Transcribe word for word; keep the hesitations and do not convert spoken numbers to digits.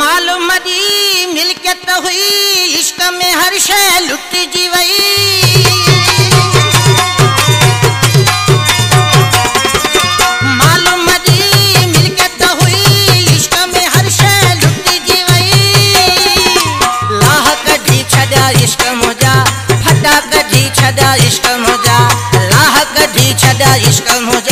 मालूम दी मिल्कियत हुई इश्क में हर शय लुट जी वई। मालूम दी मिल्कियत हुई इश्क में हर शय लुट जी वई। लाह कढी छॾा इश्क मुंहिंजा फटा कढी छॾा इश्क मुंहिंजा लाह कढी छॾा इश्क मुंहिंजा।